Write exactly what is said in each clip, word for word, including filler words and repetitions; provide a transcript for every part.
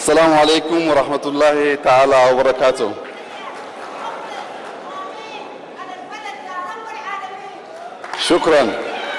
السلام عليكم ورحمة الله تعالى وبركاته. شكرا.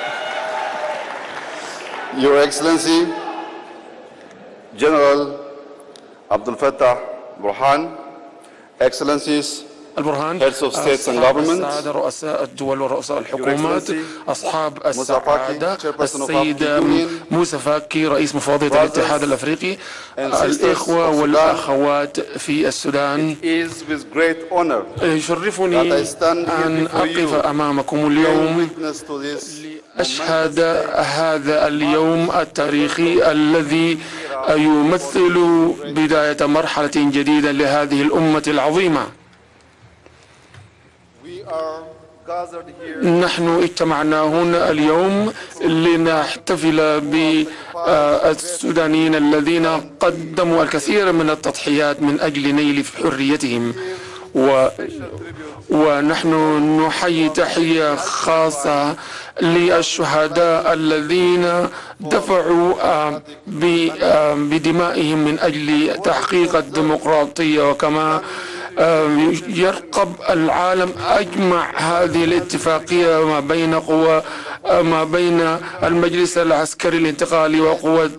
Your Excellency General Abdul Fattah Burhan, Excellencies, البرهان، Heads of States and أصحاب Government, السعادة رؤساء الدول ورؤساء الحكومات، أصحاب Musa Faki, السعادة، Chairperson of السيد African Union, موسى فاكي رئيس مفوضية الاتحاد الأفريقي، and sisters الإخوة of Sudan, والأخوات في السودان. it is with great honor يشرفني that I stand here أن before أقف you, أمامكم bearing اليوم witness to this أشهد هذا اليوم التاريخي الذي يمثل بداية مرحلة جديدة لهذه الأمة العظيمة. We are gathered here نحن اجتمعنا هنا اليوم لنحتفل بالسودانيين الذين قدموا الكثير من التضحيات من أجل نيل حريتهم، و ونحن نحيي تحية خاصة للشهداء الذين دفعوا بدمائهم من أجل تحقيق الديمقراطية، وكما يرقب العالم أجمع هذه الاتفاقية ما بين قوى ما بين المجلس العسكري الانتقالي وقوى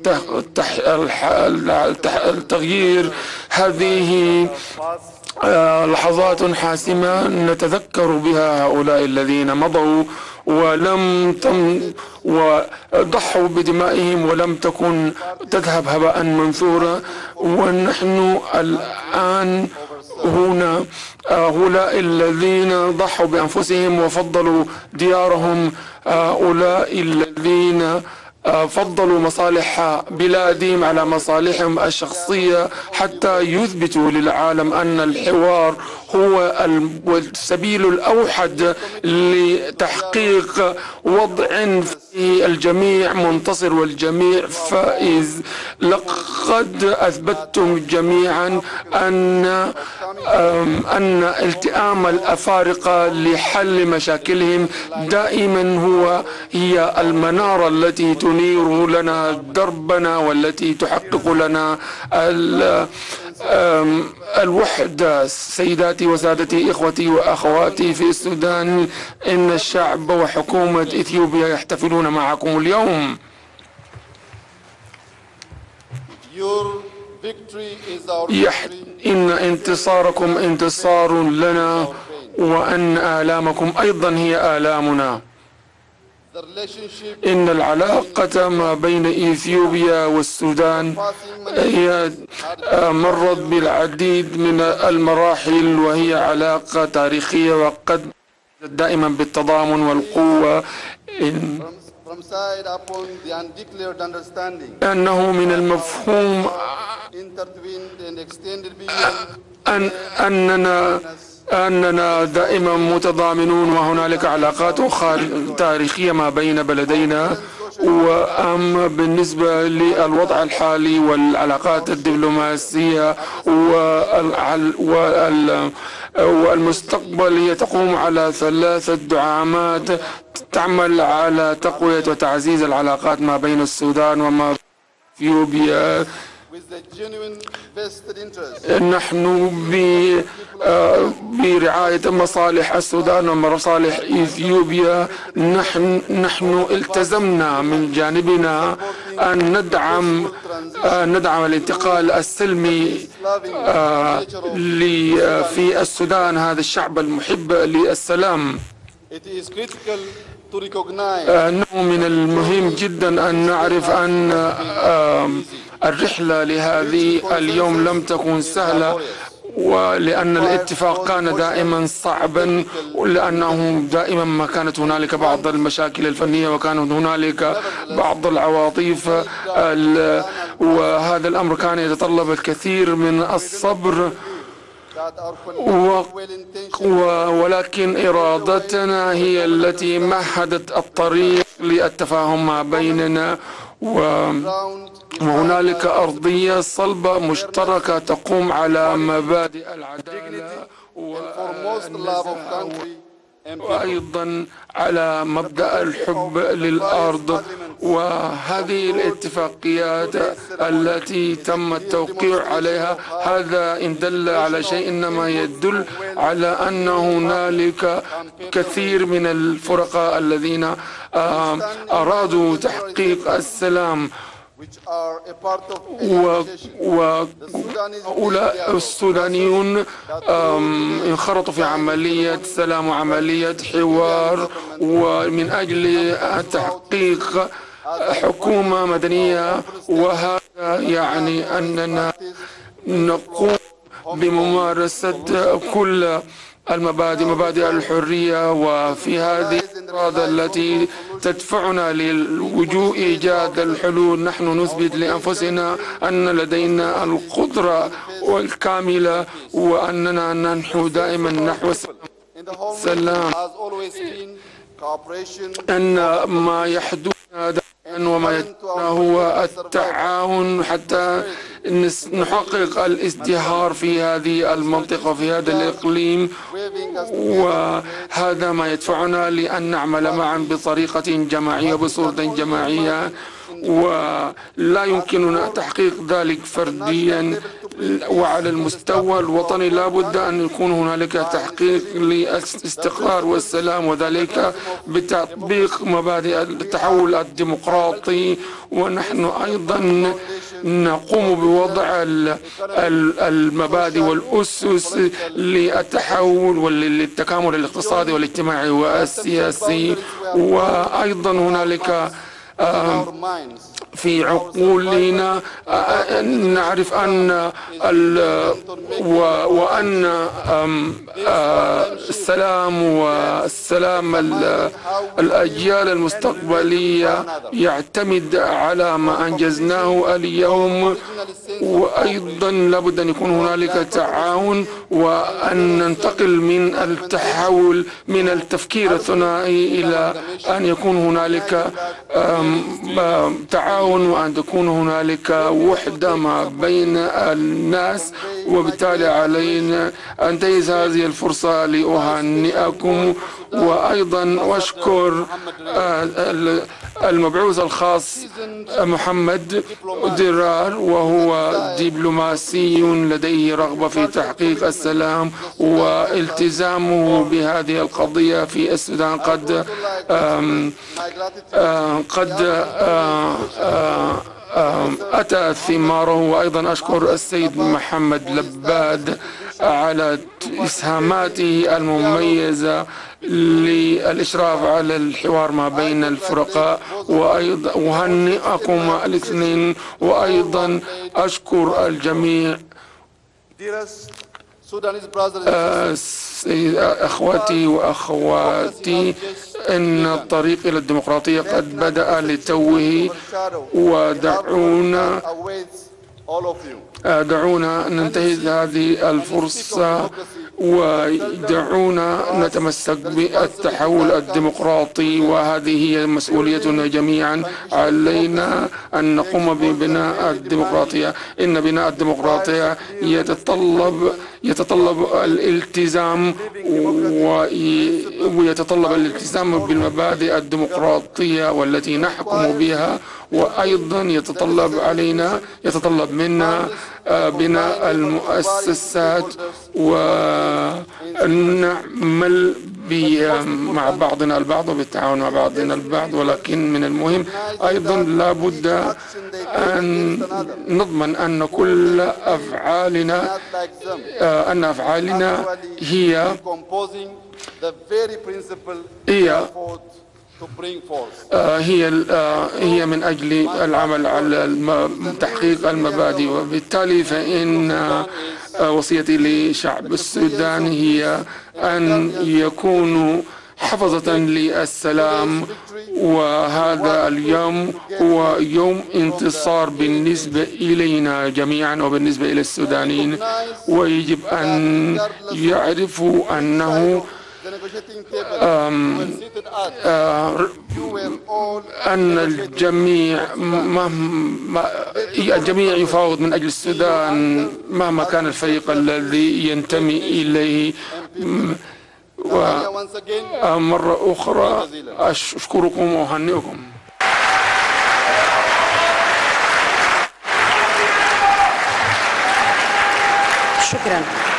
التغيير. هذه لحظات حاسمة نتذكر بها هؤلاء الذين مضوا ولم تم وضحوا بدمائهم ولم تكن تذهب هباء منثورا. ونحن الآن هنا هؤلاء الذين ضحوا بأنفسهم وفضلوا ديارهم، هؤلاء الذين فضلوا مصالح بلادهم على مصالحهم الشخصية حتى يثبتوا للعالم أن الحوار هو السبيل الأوحد لتحقيق وضع فيه الجميع منتصر والجميع فائز. لقد أثبتتم جميعا أن أن التئام الأفارقة لحل مشاكلهم دائما هو هي المنارة التي تنير لنا دربنا والتي تحقق لنا الوحدة. سيداتي وسادتي، إخوتي وأخواتي في السودان، إن الشعب وحكومة إثيوبيا يحتفلون معكم اليوم. يح... إن انتصاركم انتصار لنا، وأن آلامكم أيضا هي آلامنا. إن العلاقة ما بين إثيوبيا والسودان هي مرت بالعديد من المراحل، وهي علاقة تاريخية وقد دائما بالتضامن والقوة. إن أنه من المفهوم أن أننا أننا دائما متضامنون، وهنالك علاقات تاريخية ما بين بلدينا. وأما بالنسبة للوضع الحالي والعلاقات الدبلوماسية والمستقبل، هي تقوم على ثلاثة دعامات تعمل على تقوية وتعزيز العلاقات ما بين السودان وما إثيوبيا. نحن برعاية مصالح السودان ومصالح إثيوبيا نحن نحن التزمنا من جانبنا أن ندعم ندعم الانتقال السلمي في السودان، هذا الشعب المحب للسلام. أنه من المهم جدا أن نعرف أن الرحلة لهذه اليوم لم تكن سهلة، ولأن الاتفاق كان دائما صعبا، ولأنه دائما ما كانت هنالك بعض المشاكل الفنية وكانت هنالك بعض العواطف، وهذا الأمر كان يتطلب الكثير من الصبر. و... ولكن إرادتنا هي التي مهدت الطريق للتفاهم ما بيننا، و... وهنالك أرضية صلبة مشتركة تقوم على مبادئ العدالة وأيضا على مبدأ الحب للأرض. وهذه الاتفاقيات التي تم التوقيع عليها، هذا إن دل على شيء إنما يدل على أن هنالك كثير من الفرقاء الذين أرادوا تحقيق السلام، وهؤلاء السودانيون انخرطوا في عملية سلام وعملية حوار، ومن أجل تحقيق حكومة مدنية. وهذا يعني أننا نقوم بممارسة كل المبادئ، مبادئ الحرية، وفي هذه الإرادة التي تدفعنا للوجوء إيجاد الحلول نحن نثبت لأنفسنا أن لدينا القدرة الكاملة وأننا ننحو دائما نحو السلام، أن ما يحدث وما يتبعنا هو التعاون حتى نحقق الازدهار في هذه المنطقة، في هذا الإقليم. وهذا ما يدفعنا لأن نعمل معا بطريقة جماعية، بصورة جماعية، ولا يمكننا تحقيق ذلك فرديا. وعلى المستوى الوطني لا بد أن يكون هنالك تحقيق للاستقرار والسلام، وذلك بتطبيق مبادئ التحول الديمقراطي. ونحن أيضا نقوم بوضع المبادئ والأسس للتحول وللتكامل الاقتصادي والاجتماعي والسياسي. وأيضا هنالك في عقولنا نعرف أن وأن السلام والسلام الأجيال المستقبلية يعتمد على ما أنجزناه اليوم. وأيضا لابد أن يكون هنالك تعاون، وأن ننتقل من التحول من التفكير الثنائي إلى أن يكون هنالك تعاون، وأن تكون هنالك وحدة ما بين الناس. وبالتالي علينا أن أنتهز هذه الفرصة لأهنئكم، وأيضا أشكر المبعوث الخاص محمد درار، وهو دبلوماسي لديه رغبة في تحقيق السلام والتزامه بهذه القضية في السودان قد قد أتى ثماره. وأيضا أشكر السيد محمد لباد على إسهاماته المميزة للإشراف على الحوار ما بين الفرقاء، وأيضا أهنئكم الاثنين. وأيضا أشكر الجميع. أخواتي وأخواتي، إن الطريق إلى الديمقراطية قد بدأ لتوه، ودعونا دعونا ننتهز هذه الفرصة، ودعونا نتمسك بالتحول الديمقراطي. وهذه هي مسؤوليتنا جميعا. علينا أن نقوم ببناء الديمقراطية. إن بناء الديمقراطية يتطلب يتطلب الالتزام، ويتطلب الالتزام بالمبادئ الديمقراطية والتي نحكم بها. وأيضا يتطلب علينا يتطلب منا بناء المؤسسات، ونعمل مع بعضنا البعض وبالتعاون مع بعضنا البعض. ولكن من المهم أيضا لا بد أن نضمن أن كل أفعالنا أن أفعالنا هي هي هي هي من أجل العمل على تحقيق المبادئ. وبالتالي فإن وصيتي لشعب السودان هي أن يكونوا حفظة للسلام. وهذا اليوم هو يوم انتصار بالنسبة إلينا جميعا وبالنسبة إلى السودانيين، ويجب أن يعرفوا أنه أم أن الجميع الجميع يفاوض من أجل السودان مهما كان الفريق الذي ينتمي إليه. ومرة أخرى أشكركم وأهنئكم. شكرا.